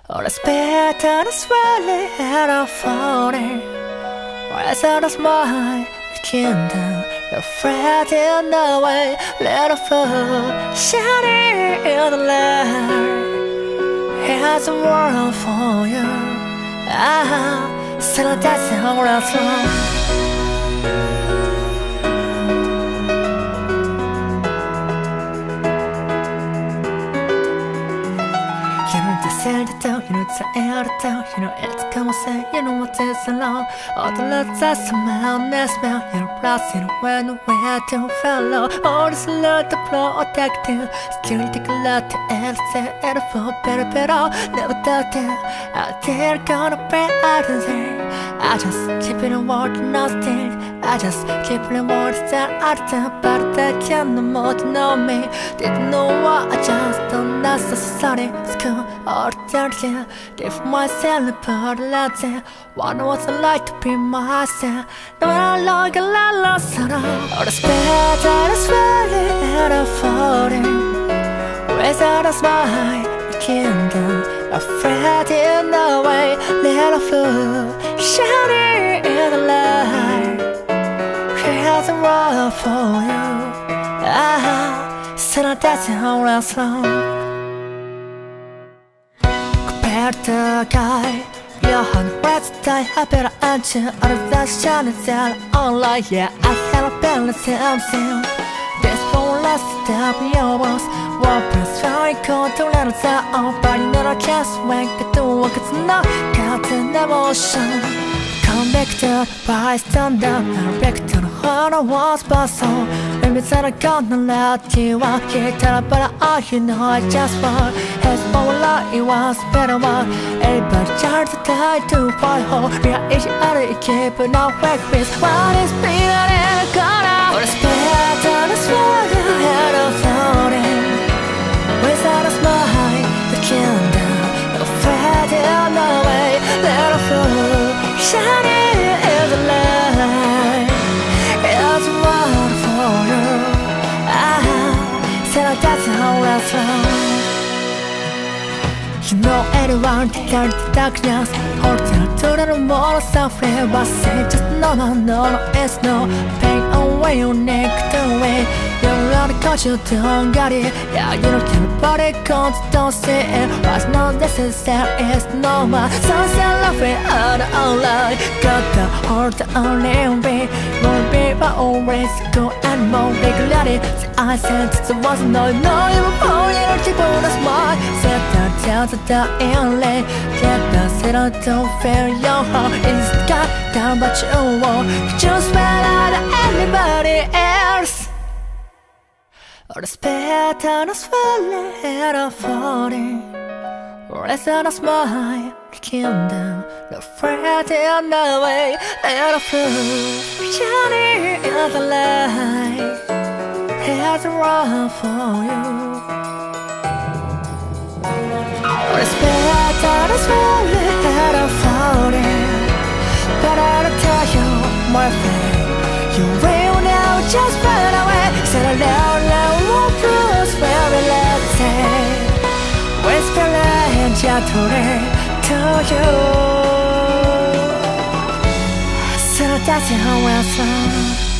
All the better is really out of falling. Rise out of smile, the kingdom, the fret in the way, let it fall, shining in the light. Here's a world for you. So that's all that's wrong. You know it's the air down, you know it's come and say, you know what is alone. All the love that smell, that smell, you know, lost, you know, when the way to follow. All this love to protect you, still take a lot to answer, and for better, never thought that I did gonna pray out of there. I just keep it in word, nothing. I just keep it in words that I don't, but I can't no more to know me. Didn't know what I just don't necessarily school or dirty. Live myself apart, let's say. Wonder what it's like to be myself. No, I like a lot lost on all the space that is falling out of falling. Raise out a smile, the kingdom, afraid in the way, let it flow, shining in the light. Here's a world for you. So that's how I slow. Compared to the guy, your hand red tie, I better answer all of that shining cell online. Yeah, I had a balance something. This won't last step your walls. One press very cold to let us out. But you know I can't swing it to work. It's not got an emotion. Convicted by stand up and victim when I was bustle. Maybe that I'm gonna let you out here, but you know I just want. It's more like it was better one. Everybody tries to die to fight home. We are each other, keep it not wreck with. What is being in a corner? Or a spirit on a sword, head of floating. Without a smile, the kingdom, the fate in the way, let it flow. Shining in the light, it's a world for you. So that's how I flow. You know anyone can turn the darkness. Hold on to the more suffering. But say just no, it's no pain away your neck away. You're really cause you don't got it. Yeah, you don't care about it cause you don't see it. What's not necessary is normal. So say laughing out of line. Got the heart the only way. Won't be but always go and more regularly. See I said it wasn't no you were born in a cheap on a smile. Said that tells the inlay. Get the set on don't feel your heart in the sky. Down but you won't just spell out anybody else. All the better is falling out of falling. Raise out a smile, the kingdom, the fret in the way, let it flow, shining in the light. Here's a world for you. All the better is falling out of falling. But I'll tell you, my friend, you will now just run away. Said loud, walk through, very let's say. Whispering gently to you. So that's how I sound.